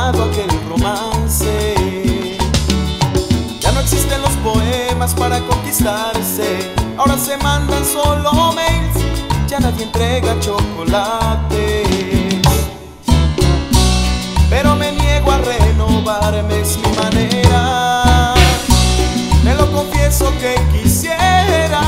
acabado aquel romance. Ya no existen los poemas para conquistarse, ahora se mandan solo mails, ya nadie entrega chocolates. Pero me niego a renovarme, es mi manera, me lo confieso que quisiera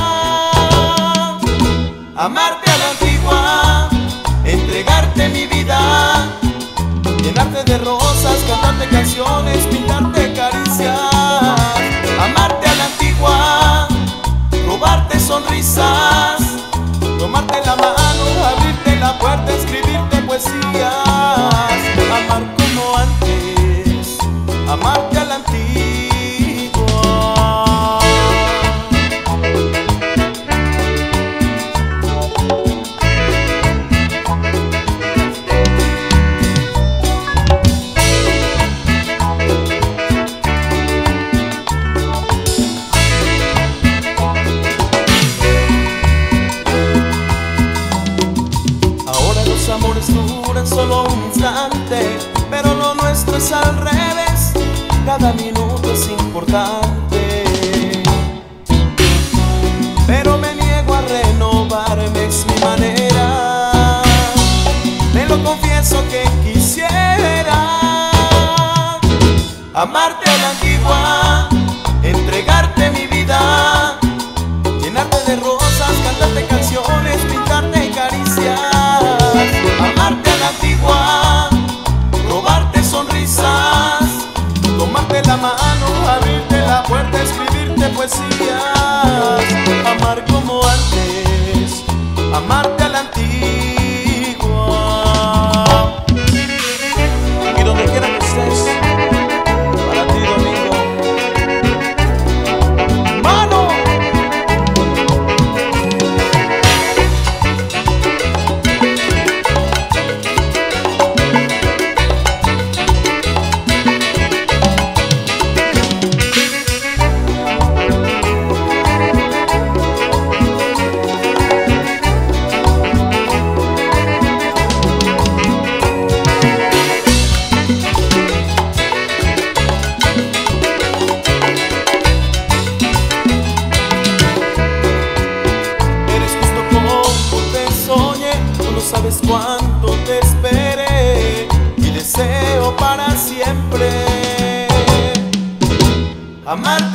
amarte a la antigua, entregarte mi vida, llenarte de rosas, cantarte canciones, pintarte caricias. Amarte a la antigua, robarte sonrisas, tomarte la mano, abrirte la puerta, escribirte poesías. Amar como antes, amarte a la antigua. Los amores duran solo un instante, pero lo nuestro es al revés, cada minuto es importante. Pero me niego a renovarme, es mi manera, me lo confieso que quisiera amarte a la antigua, entregarte mi vida, llenarte de rosas, cantarte canciones, pintarte caricias. Amarte a la antigua, robarte sonrisas, tomarte la mano, abrirte la puerta, escribirte poesías. Amar como antes, amarte a la antigua. Y donde quiera que estés, para ti Domingo. ¡Mano! Sabes cuánto te esperé y deseo para siempre amarte.